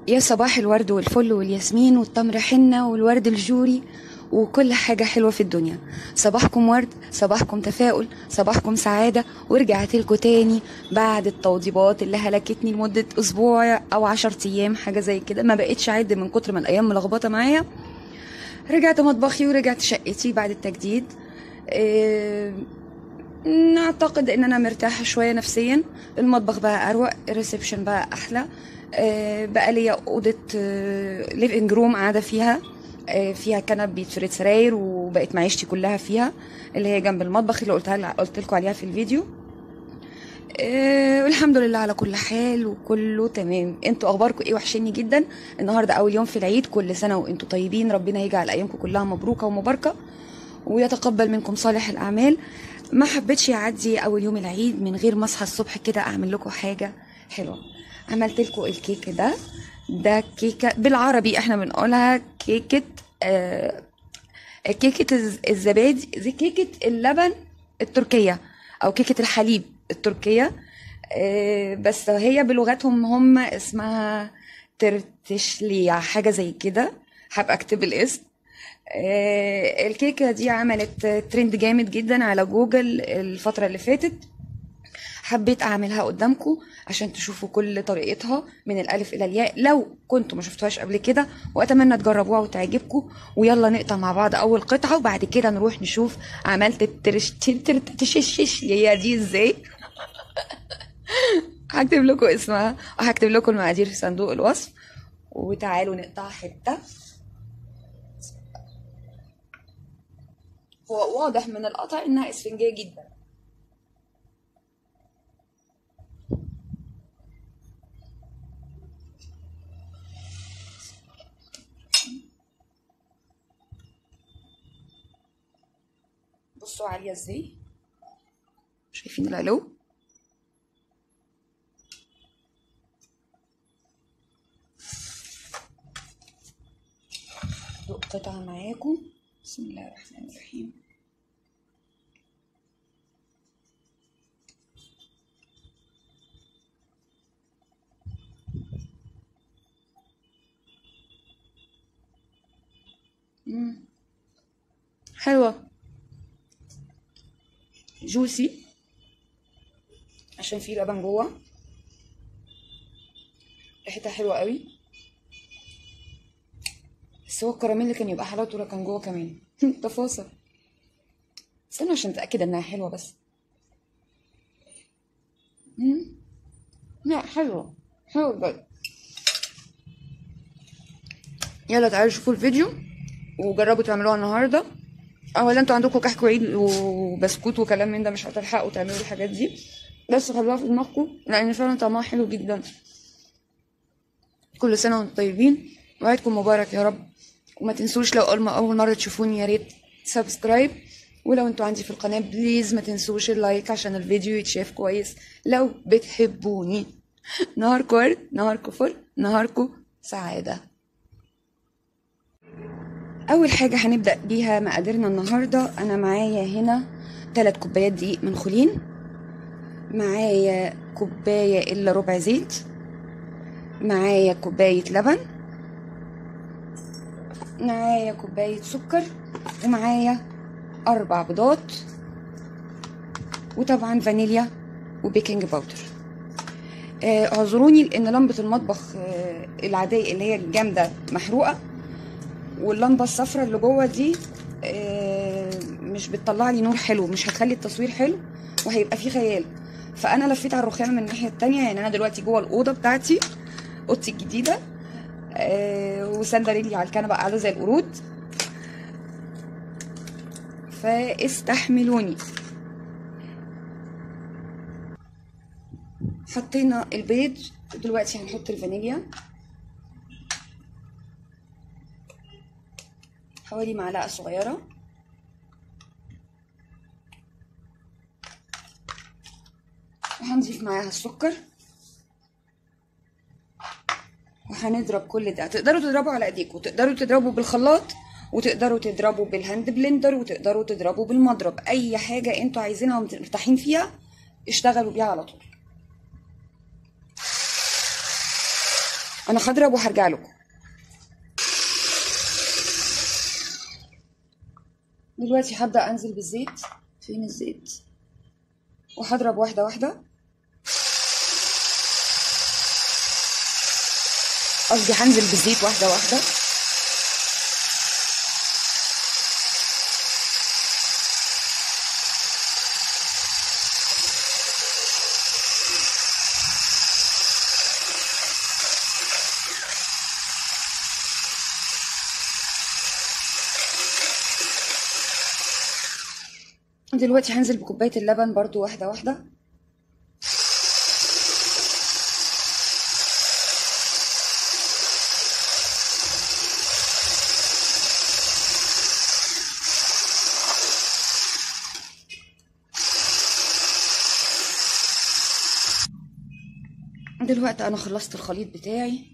يا صباح الورد والفل والياسمين والتمر حنة والورد الجوري وكل حاجة حلوة في الدنيا. صباحكم ورد، صباحكم تفاؤل، صباحكم سعادة. ورجعت لكم تاني بعد التوضيبات اللي هلكتني لمدة أسبوع أو 10 أيام، حاجة زي كده. ما بقتش أعد من كتر ما الأيام ملخبطة معايا. رجعت مطبخي ورجعت شقتي بعد التجديد. إيه، اعتقد ان انا مرتاحه شويه نفسيا. المطبخ بقى اروق، الريسبشن بقى احلى. بقى ليا اوضه ليفنج روم قاعده فيها. فيها كنب بيتفرد سراير، وبقت معيشتي كلها فيها، اللي هي جنب المطبخ اللي قلت لكم عليها في الفيديو. والحمد لله على كل حال وكله تمام. انتوا اخباركم ايه؟ وحشني جدا. النهارده اول يوم في العيد، كل سنه وانتوا طيبين. ربنا يجعل ايامكم كلها مبروكه ومباركه ويتقبل منكم صالح الاعمال. ما حبيتش يعدي اول يوم العيد من غير ما اصحى الصبح كده اعمل لكم حاجه حلوه. عملت لكم الكيك ده كيكه بالعربي احنا بنقولها كيكه. كيكه الزبادي، زي كيكه اللبن التركيه او كيكه الحليب التركيه. بس هي بلغتهم هم اسمها ترتشليع، حاجه زي كده. هبقى اكتب الاسم. الكيكة دي عملت ترند جامد جدا على جوجل الفترة اللي فاتت. حبيت اعملها قدامكم عشان تشوفوا كل طريقتها من الالف الى الياء لو كنتوا ما شفتوهاش قبل كده، واتمنى تجربوها وتعجبكم. ويلا نقطع مع بعض اول قطعة وبعد كده نروح نشوف عملت الترشتشش اللي دي ازاي. هكتب لكم اسمها وهكتب لكم المقادير في صندوق الوصف. وتعالوا نقطع حتة. هو واضح من القطع انها اسفنجية جدا. بصوا عالية ازاي، شايفين العلو؟ دوق قطعة معاكم. بسم الله الرحمن الرحيم. حلوة، جوسي عشان فيه لبن جوه. ريحتها حلوة قوي. بس هو الكراميل اللي كان يبقى حلاوته لو كان جوه كمان. تفاصيل. استنى عشان اتاكد انها حلوه بس. لا حلوه، حلوه بجد. يلا تعالوا شوفوا الفيديو وجربوا تعملوها النهارده. اولا انتوا عندكم كحك وعيد وبسكوت وكلام من ده، مش هتلحقوا تعملوا الحاجات دي، بس خلوها في دماغكم لان فعلا طعمها حلو جدا. كل سنه وانتم طيبين وعيدكم مبارك يا رب. وما تنسوش لو اول مره تشوفوني يا ريت سبسكرايب. ولو انتوا عندي في القناه بليز ما تنسوش اللايك عشان الفيديو يتشاف كويس لو بتحبوني. نهاركم ورد، نهاركم فل، نهاركم سعاده. اول حاجه هنبدا بيها مقاديرنا النهارده. انا معايا هنا 3 كوبايات دقيق منخولين، معايا كوبايه الا ربع زيت، معايا كوبايه لبن، معايا كوبايه سكر، ومعايا 4 بيضات، وطبعا فانيليا وبيكنج باودر. اعذروني لان لمبه المطبخ العاديه اللي هي الجامده محروقه، واللمبه الصفراء اللي جوه دي مش بتطلع لي نور حلو، مش هتخلي التصوير حلو وهيبقى فيه خيال. فانا لفيت على الرخامه من الناحيه التانية. يعني انا دلوقتي جوه الاوضه بتاعتي، اوضتي الجديده، وسانده رجلي على الكنبه قاعده زي القرود، فاستحملوني. حطينا البيض، دلوقتي هنحط الفانيليا حوالي معلقه صغيره، وهنضيف معاها السكر، وهنضرب كل ده. تقدروا تضربوا على ايديكم، تقدروا تضربوا بالخلاط، وتقدروا تضربوا بالهاند بلندر، وتقدروا تضربوا بالمضرب. اي حاجه انتوا عايزينها ومرتاحين فيها اشتغلوا بيها على طول. انا هضرب وهرجع لكم. دلوقتي هبدأ انزل بالزيت. فين الزيت؟ وهضرب واحدة واحدة، قصدي هنزل بالزيت واحدة واحدة. دلوقتي هنزل بكوباية اللبن برضو واحدة واحدة. دلوقتي انا خلصت الخليط بتاعي.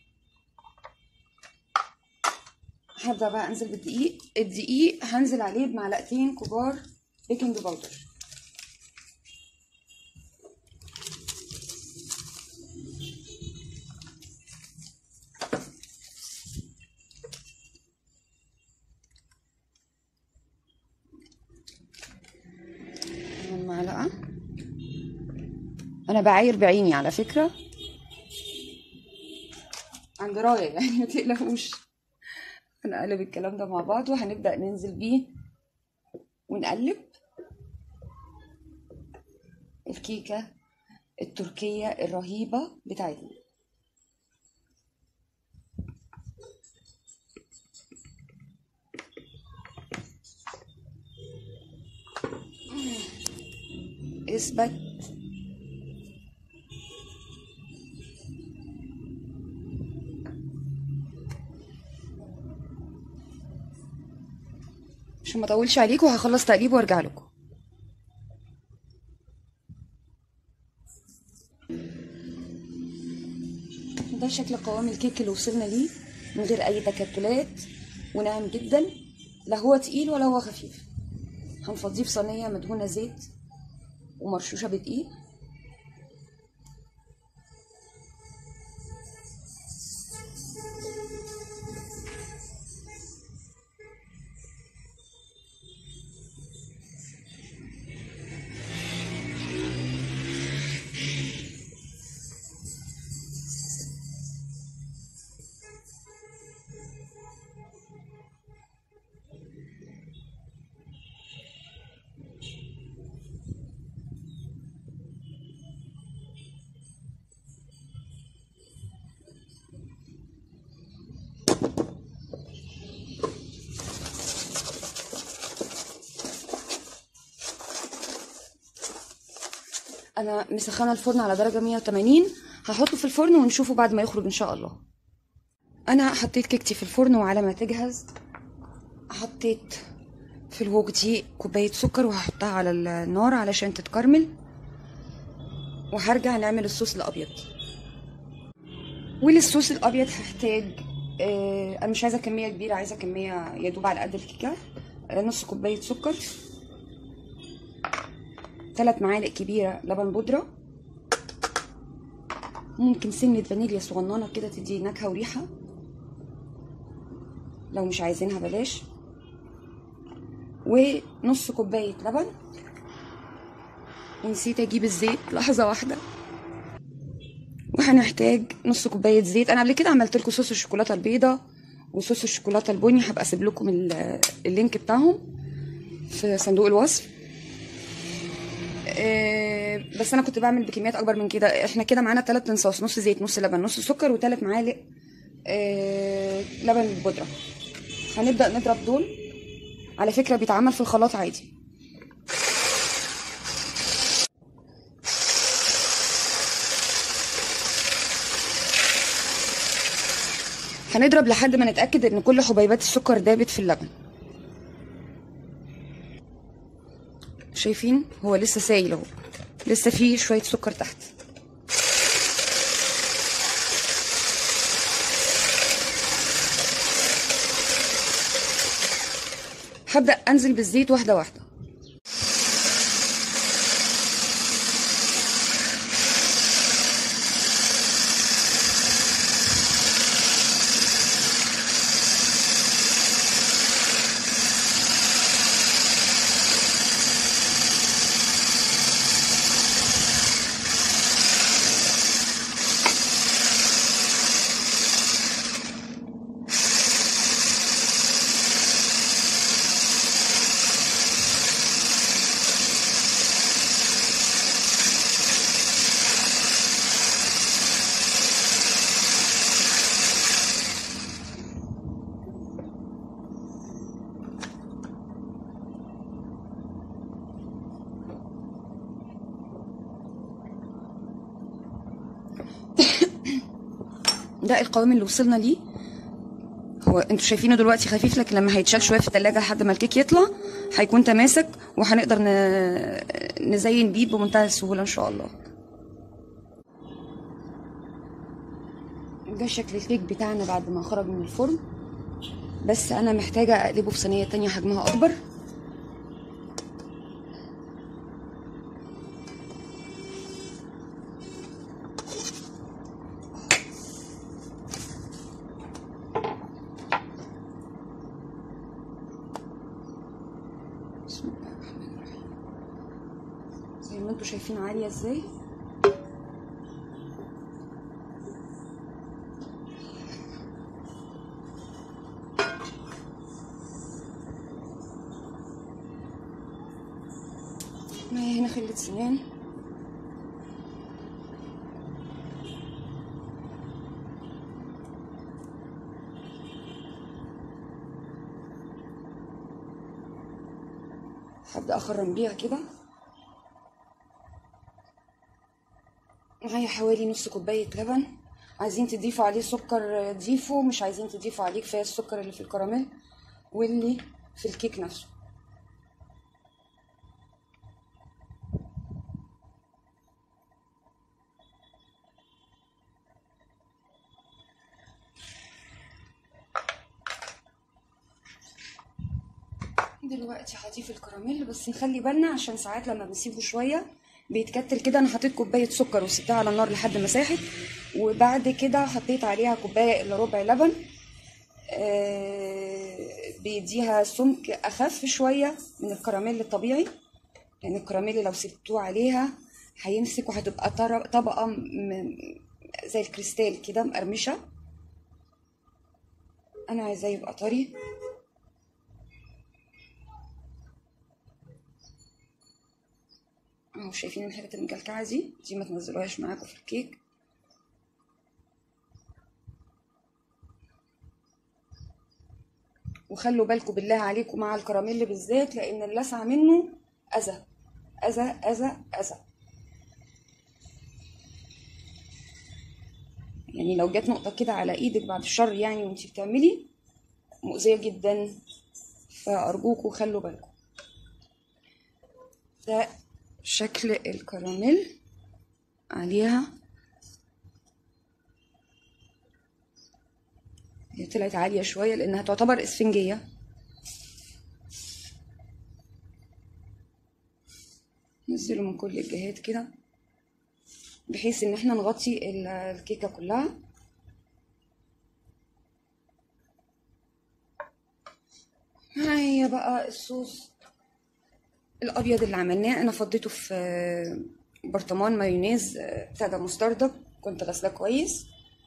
هبدأ بقى انزل بالدقيق. الدقيق هنزل عليه بمعلقتين كبار بيكنج باودر. معلقة. انا بعاير بعيني على فكرة، عن دراية يعني، ما تقلقوش. هنقلب الكلام ده مع بعض وهنبدأ ننزل بيه ونقلب الكيكة التركية الرهيبة بتاعتنا. اثبت. عشان ما اطولش عليكم هخلص تقليب وارجع لكم. ده شكل قوام الكيك اللي وصلنا ليه من غير اي تكتلات، وناعم جدا، لا هو تقيل ولا هو خفيف. هنفضيه في صينيه مدهونه زيت ومرشوشه بدقيق. انا مسخنه الفرن على درجه 180. هحطه في الفرن ونشوفه بعد ما يخرج ان شاء الله. انا حطيت كيكتي في الفرن، وعلى ما تجهز حطيت في الوك دي كوبايه سكر وهحطها على النار علشان تتكرمل، وهرجع نعمل الصوص الابيض. وللصوص الابيض هحتاج انا مش عايزه كميه كبيره، عايزه كميه يدوب على قد الكيكه. نص كوبايه سكر، 3 معالق كبيره لبن بودره، ممكن سنه فانيليا صغننه كده تدي نكهه وريحه، لو مش عايزينها بلاش. ونص كوبايه لبن. ونسيت اجيب الزيت، لحظه واحده. وهنحتاج نص كوبايه زيت. انا قبل كده عملت لكم صوص الشوكولاته البيضاء وصوص الشوكولاته البني، هبقى اسيب لكم اللينك بتاعهم في صندوق الوصف. بس انا كنت بعمل بكميات اكبر من كده. احنا كده معانا 3 انصاص، نص زيت نص لبن نص سكر و3 معالق لبن بودره. هنبدا نضرب دول، على فكره بيتعمل في الخلاط عادي. هنضرب لحد ما نتاكد ان كل حبيبات السكر دابت في اللبن. شايفين هو لسه سايل اهو، لسه فيه شويه سكر تحت. هبدأ انزل بالزيت واحده واحده. ده القوام اللي وصلنا ليه. هو انتوا شايفينه دلوقتي خفيف، لكن لما هيتشال شويه في التلاجة لحد ما الكيك يطلع هيكون تماسك، وهنقدر نزين بيه بمنتهى السهوله ان شاء الله. ده شكل الكيك بتاعنا بعد ما خرج من الفرن، بس انا محتاجه اقلبه في صينيه تانية حجمها اكبر. بسم الله الرحمن الرحيم. زي ما انتوا شايفين عاليه ازاي. معايا هنا خلة سنان، هبدأ أخرم بيها كده. معايا حوالي نص كوباية لبن، عايزين تضيفوا عليه سكر ضيفوا، مش عايزين تضيفوا عليه كفاية السكر اللي في الكراميل واللي في الكيك نفسه. دلوقتي هضيف الكراميل، بس نخلي بالنا عشان ساعات لما بنسيبه شويه بيتكتل كده. انا حطيت كوبايه سكر وسبتها على النار لحد ما ساحت، وبعد كده حطيت عليها كوبايه الا ربع لبن. بيديها سمك اخف شويه من الكراميل الطبيعي، لان الكراميل لو سبتوه عليها هيمسك وهتبقى طبقه زي الكريستال كده مقرمشه. انا عايزاه يبقى طري. اهو شايفين الحاجات المكلكعه دي ما تنزلوهاش معاكم في الكيك. وخلوا بالكم بالله عليكم مع الكراميل بالذات، لان اللسعه منه اذى اذى اذى اذى. يعني لو جت نقطه كده على ايدك بعد الشر يعني وانتي بتعملي مؤذيه جدا، فارجوكوا خلوا بالكم. ده شكل الكراميل عليها. هي طلعت عالية شوية لأنها تعتبر إسفنجية. نزله من كل الجهات كده بحيث إن احنا نغطي الكيكة كلها. هي بقى الصوص الأبيض اللي عملناه، أنا فضيته في برطمان مايونيز بتاع ده مستردة، كنت غسلاه كويس.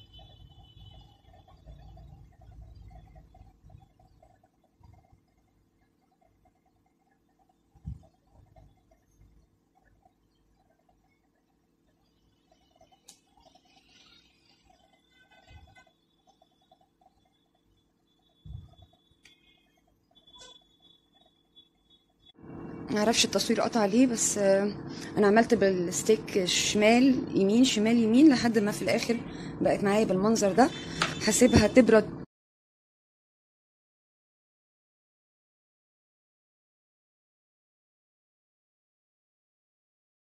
معرفش التصوير قطع ليه، بس انا عملت بالستيك شمال يمين شمال يمين لحد ما في الاخر بقت معايا بالمنظر ده. هسيبها تبرد